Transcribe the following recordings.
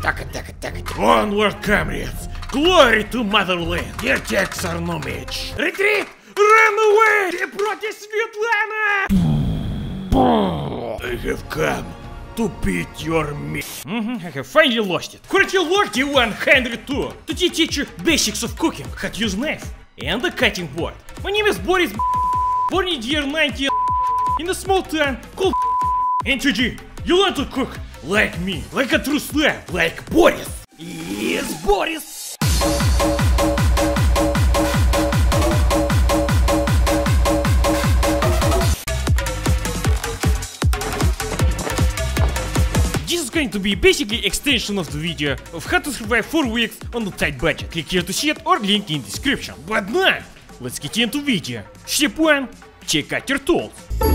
Onward, comrades! Glory to motherland! Your attacks are no match! Retreat! Run away! Ты против Светлана! I have come to beat your meat. I have finally lost it. Could you lost the 102? Did you teach you basics of cooking? How to use knife and a cutting board? My name is Boris, born in the year 90 in a small town called and today you learn to cook like me, like a true Slav, like Boris. Yes, Boris! This is going to be basically extension of the video of how to survive 4 weeks on a tight budget. Click here to see it or link in description. But now, let's get into video. Step 1. Check out your tools.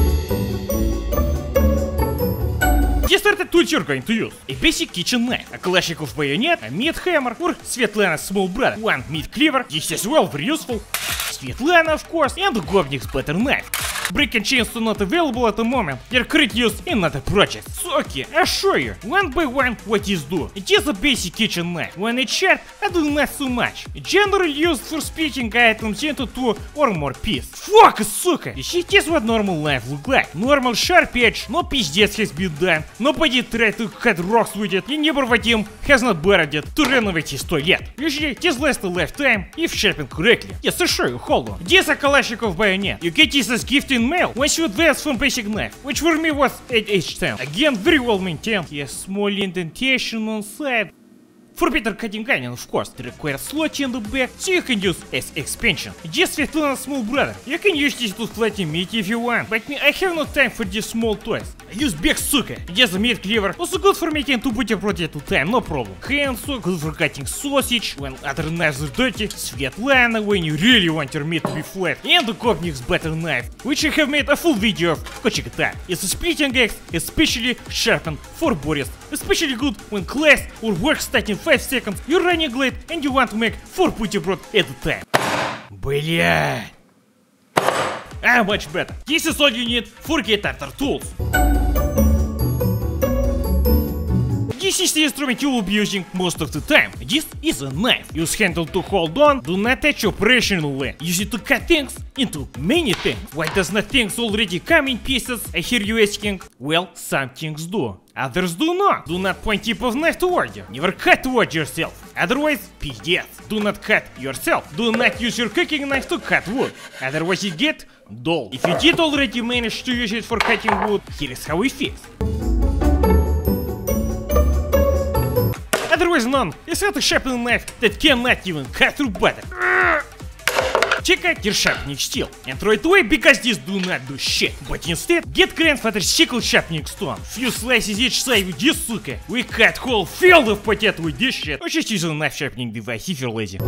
To start the tools you're going to use: a basic kitchen knife, a Kalashnikov bayonet, a meat hammer, or Svetlana's small brother, one meat cleaver. This is well very useful. Svetlana, of course, and the Gopnik's butter knife. Brick and chainsaw not available at the moment. They're currently used in other projects. So okay, I'll show you one by one what this do. It is a basic kitchen knife. When it's sharp, I do not so much. Generally used for splitting items into 2 or more pieces. Focus, сука! You see, this is what normal knife look like. Normal sharp edge, no пиздец has been done. Nobody tried to cut rocks with it, and never Vadim has not borrowed it to renovate his toilet. Usually, this lasts a lifetime if sharpened correctly. Yes, I'll show you, hold on. This is a Kalashnikov bayonet. You get this as gift in mail once you advance from basic knife, which for me was 8H10. Again, very well maintained. Yes, small indentation on side. For better cutting iron, of course, it requires slot in the back, so you can use as expansion. Just Svetlana's small brother. You can use this to flatten meat if you want, but me, I have no time for these small toys. I use big suka. Just the meat cleaver, also good for making 2 buterbrot at a time, no problem. Handsaw, good for cutting sausage when other knives are dirty. Svetlana, when you really want your meat to be flat. And the Gopnik's butter knife, which I have made a full video of. Go check it out. It's a splitting axe, especially sharpened for Boris. Especially good when class or work starting 5 seconds, you're running late and you want to make 4 buterbrot at a time. Блядь. Much better. This is all you need for get after tools. This is the instrument you will be using most of the time. This is a knife. Use handle to hold on, do not touch operationally. Use it to cut things into many things. Why does not things already come in pieces? I hear you asking. Well, some things do. Others do not. Do not point tip of knife toward you. Never cut toward yourself. Otherwise, пиздец. Do not cut yourself. Do not use your cooking knife to cut wood. Otherwise you get dull. If you did already manage to use it for cutting wood, here is how it feels. Otherwise none. It's not a sharpening knife that cannot even cut through butter. Check out your sharpening steel and throw it away because this do not do shit. But instead, get grandfather's sickle sharpening stone. Few slices each side with this suka. We cut whole field of potato with this shit. Or just use a knife sharpening device if you're lazy.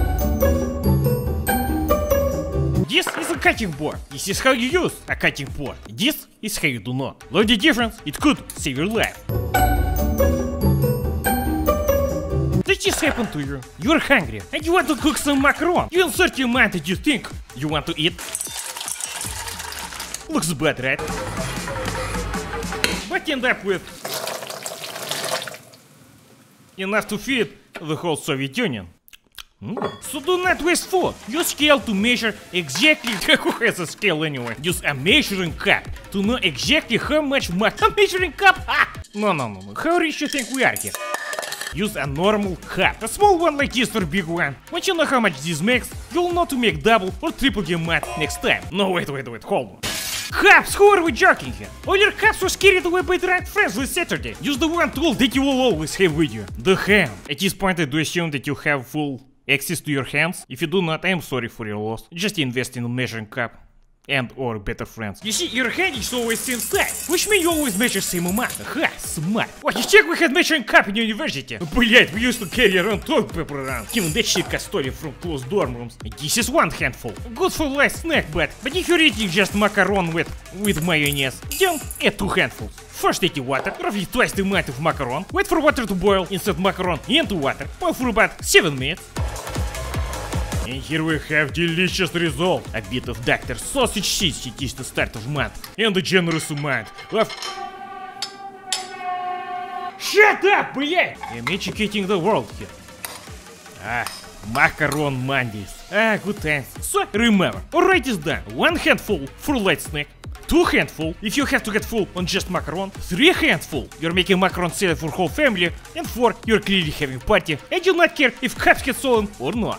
This is a cutting board. This is how you use a cutting board. This is how you do not. Know the difference? It could save your life. What just happened to you? You're hungry and you want to cook some macaron. You insert your mind and you think you want to eat. Looks bad, right? But end up with enough to feed the whole Soviet Union. So do not waste food. Use scale to measure exactly who has a scale anyway. Use a measuring cup to know exactly how much a measuring cup? No. How rich you think we are here? Use a normal cup, a small one like this or big one. Once you know how much this makes, you'll know to make double or triple the amount next time. No, wait, hold on. Cups, who are we joking here? All your cups were carried away by drunk friends this Saturday. Use the one tool that you will always have with you, the hand. At this point I do assume that you have full access to your hands. If you do not, I am sorry for your loss. Just invest in a measuring cup. And or better friends. You see, your hand is always same size, which means you always measure same amount. Ha, smart. What, you check we had measuring cup in university? Блять, we used to carry around toilet paper around. Even that shit got stolen from closed dorm rooms. This is one handful. Good for light snack, but if you're eating just macaron with mayonnaise, then add 2 handfuls. First add water, roughly twice the amount of macaron. Wait for water to boil, insert macaron into water. Boil for about 7 minutes. And here we have delicious result. A bit of Dr. Sausage cheese it is the start of month. And a generous amount of shut up, блядь! I'm educating the world here. Macaron Mondays. Good times. So, remember, write this down. 1 handful for light snack. 2 handful if you have to get full on just macaron. 3 handful you're making macaron salad for whole family. And 4 you're clearly having party and do not care if cups get stolen or not.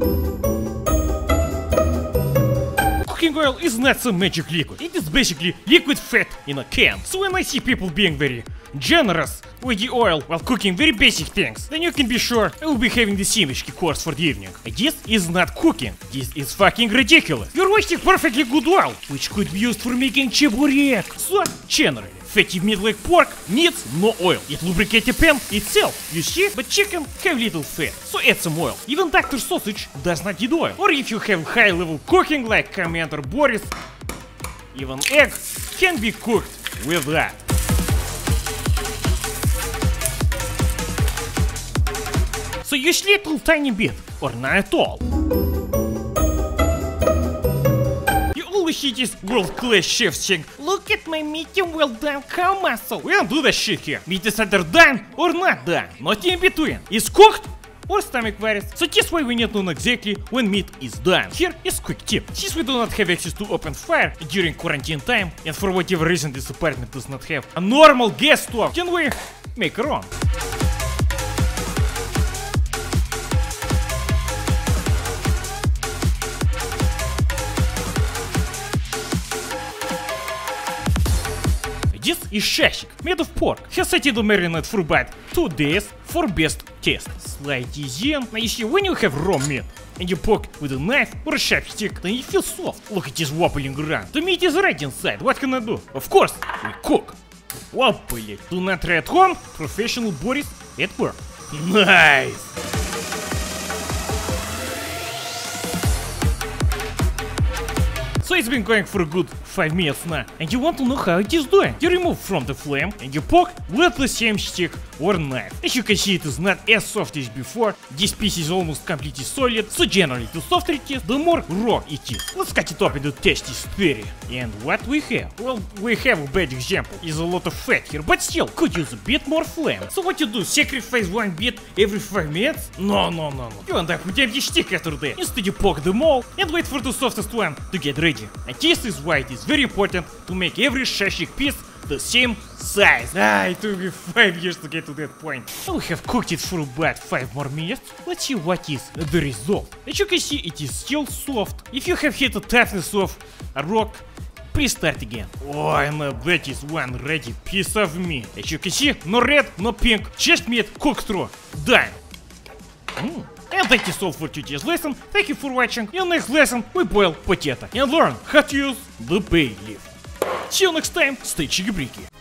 Cooking oil is not some magic liquid. It is basically liquid fat in a can. So when I see people being very generous with the oil while cooking very basic things, then you can be sure I will be having the sandwich course for the evening. This is not cooking. This is fucking ridiculous. You're wasting perfectly good oil, which could be used for making чебурек. So, generally, fatty meat like pork needs no oil. It lubricates the pan itself, you see? But chicken have little fat, so add some oil. Even Dr. Sausage does not need oil. Or if you have high-level cooking like Commander Boris, even egg can be cooked with that. So use little tiny bit, or not at all. You always see this world-class chef saying, look at my medium well-done cow muscle. We don't do that shit here. Meat is either done or not done, not in between. It's cooked or stomach virus. So this way we need to know exactly when meat is done. Here is quick tip. Since we do not have access to open fire during quarantine time, and for whatever reason this apartment does not have a normal gas stove, can we make our own? This is shashik, made of pork. Has sat in the marinade for about 2 days for best taste. Slide this in. Now you see, when you have raw meat and you poke with a knife or a sharp stick, then it feels soft. Look at this wobbling around. The meat is right inside. What can I do? Of course, we cook. Well, блять, do not try at home. Professional Boris at work. Nice. So it's been going for a good 5 minutes now, and you want to know how it is doing. You remove from the flame and you poke with the same stick or knife. As you can see, it is not as soft as before. This piece is almost completely solid, so generally the softer it is, the more raw it is. Let's cut it up into tasty theory. And what we have? Well, we have a bad example. Is a lot of fat here, but still could use a bit more flame. So what you do? Sacrifice 1 bit every 5 minutes? No. You end up with empty stick after that. Instead you poke them all and wait for the softest one to get ready. And this is why it is very important to make every shashik piece the same size. It took me 5 years to get to that point. We have cooked it for about 5 more minutes. Let's see what is the result. As you can see, it is still soft. If you have hit the toughness of a rock, please start again. Oh, and that is one ready piece of meat. As you can see, no red, no pink, just meat cooked through. Done. And that is all for today's lesson. Thank you for watching. In next lesson we boil potato and learn how to use the bay leaf. See you next time. Stay chicky-breaky.